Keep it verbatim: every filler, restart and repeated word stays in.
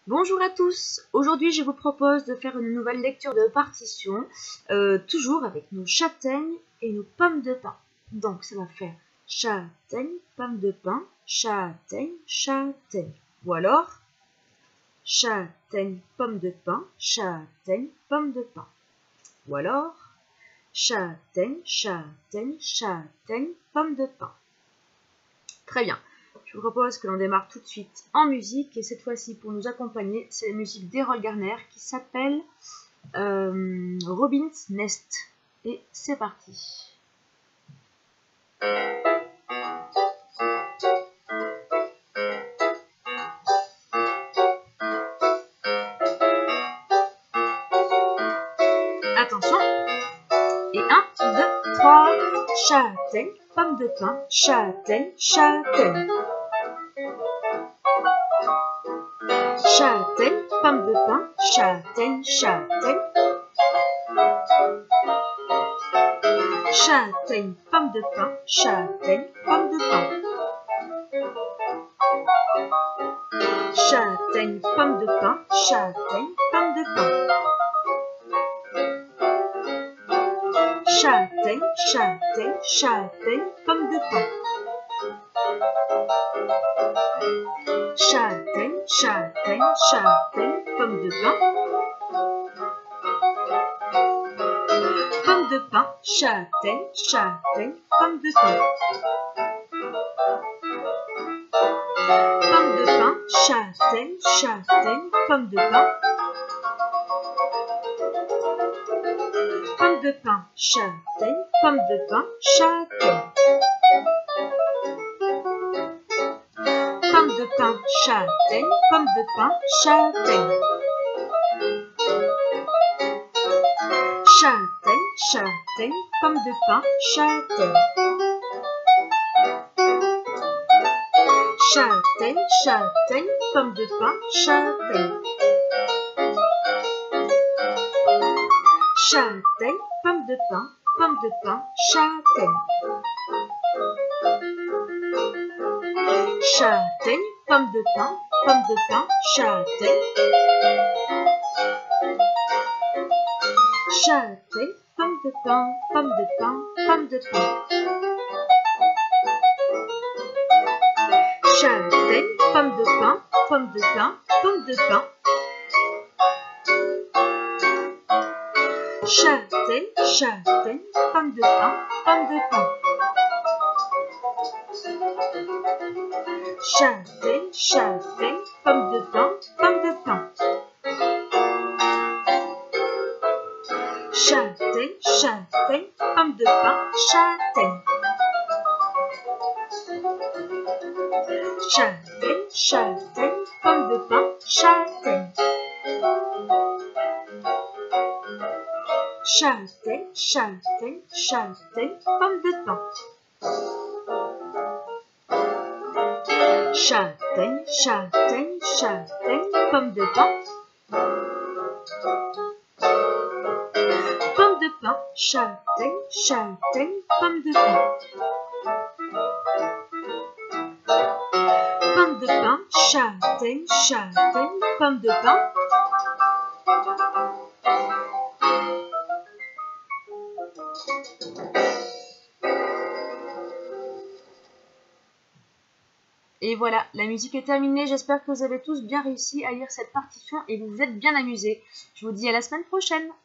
Bonjour à tous, aujourd'hui je vous propose de faire une nouvelle lecture de partition, euh, toujours avec nos châtaignes et nos pommes de pin. Donc ça va faire châtaigne, pomme de pin, châtaigne, châtaigne. Ou alors châtaigne, pomme de pin, châtaigne, pomme de pin. Ou alors châtaigne, châtaigne, châtaigne, pomme de pin. Très bien. Je vous propose que l'on démarre tout de suite en musique et cette fois-ci pour nous accompagner, c'est la musique d'Errol Garner qui s'appelle euh, Robin's Nest. Et c'est parti. Attention. Et un, deux, trois. Châtaigne, pomme de pin, châtaigne, châtaigne. Châtaigne, pomme de pin, châtaigne, châtaigne. Châtaigne, pomme de pin, châtaigne, pomme de pin. Châtaigne, pomme de pin, châtaigne, pomme de pin. Châtaigne, châtaigne, châtaigne, pomme de pin. Châtaigne, châtaigne, châtaigne, pomme de pin. Pomme de pin, châtaigne, châtaigne, pomme de pin. Pomme de pin, châtaigne, châtaigne, pomme de pin. Pomme de pin, châtaigne, pomme de pin, châtaigne. Pomme de pin, châtaigne, pomme de pin, châtaigne. Châtaigne, châtaigne, pomme de pin, châtaigne. Châtaigne, châtaigne, pomme de pin, châtaigne. Châtaigne, pomme de pin, pomme de pin, châtaigne. Châtaigne, pomme de pin, pomme de pin, châtaigne. Châtaigne, pomme de pin, pomme de pin, pomme de pin. Châtaigne, pomme de pin, pomme de pin, pomme de pin. Châtaigne, châtaigne, pomme de pin, pomme de pin. Châtaigne, châtaigne, pomme de pin, pomme de pin. Châtaigne, châtaigne, pomme de pin, châtaigne. Châtaigne, châtaigne, pomme de pin, châtaigne. Châtaigne, châtaigne, châtaigne, pomme de pin. Châtaigne, châtaigne, châtaigne, pomme de pin. Pomme de pin, châtaigne, châtaigne, pomme de pin. Pomme de pin, châtaigne, châtaigne, pomme de pin. Et voilà, la musique est terminée. J'espère que vous avez tous bien réussi à lire cette partition et vous vous êtes bien amusés. Je vous dis à la semaine prochaine.